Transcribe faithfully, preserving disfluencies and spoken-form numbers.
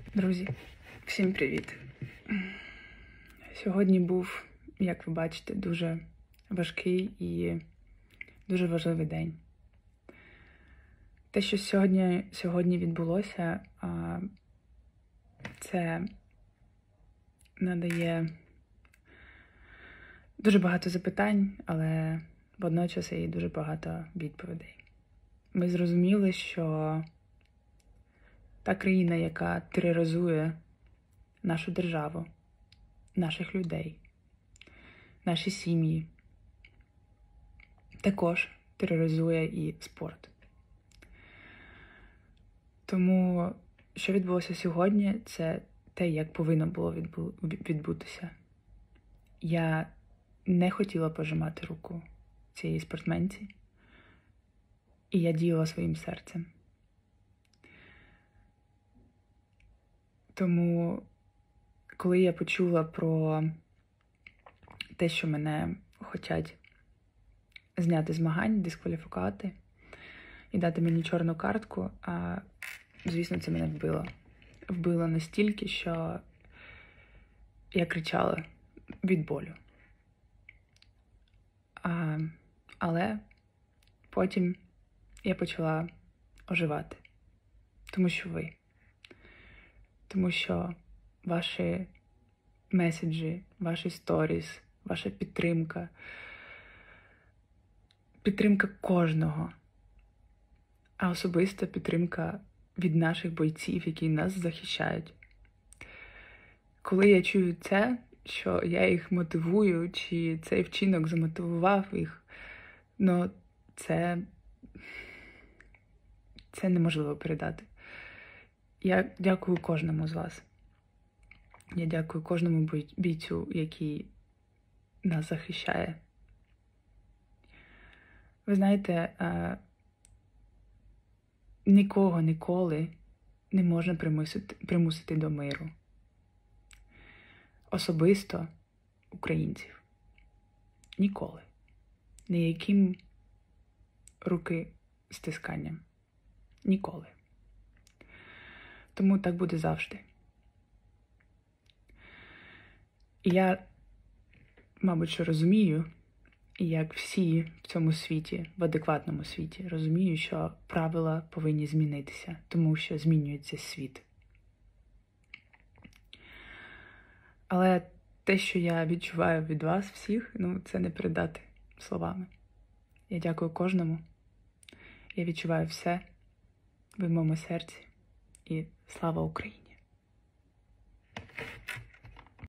Друзі, всім привіт! Сьогодні був, як ви бачите, дуже важкий і дуже важливий день. Те, що сьогодні, сьогодні відбулося, це надає дуже багато запитань, але водночас і дуже багато відповідей. Ми зрозуміли, що та країна, яка тероризує нашу державу, наших людей, наші сім'ї, також тероризує і спорт. Тому, що відбулося сьогодні, це те, як повинно було відбутися. Я не хотіла пожимати руку цієї спортсменці, і я діяла своїм серцем. Тому, коли я почула про те, що мене хочуть зняти змагань, дискваліфікувати і дати мені чорну картку, а, звісно, це мене вбило. Вбило настільки, що я кричала від болю. А, але потім я почала оживати. Тому що ви. Тому що ваші меседжі, ваші сторіс, ваша підтримка, підтримка кожного, а особиста підтримка від наших бойців, які нас захищають. Коли я чую це, що я їх мотивую, чи цей вчинок замотивував їх, ну це, це неможливо передати. Я дякую кожному з вас. Я дякую кожному бійцю, який нас захищає. Ви знаєте, нікого ніколи не можна примусити, примусити до миру. Особисто українців. Ніколи. Ніяким руки стисканням. Ніколи. Тому так буде завжди. І я, мабуть, що розумію, як всі в цьому світі, в адекватному світі, розумію, що правила повинні змінитися, тому що змінюється світ. Але те, що я відчуваю від вас всіх, ну, це не передати словами. Я дякую кожному. Я відчуваю все в моєму серці. І слава Україні!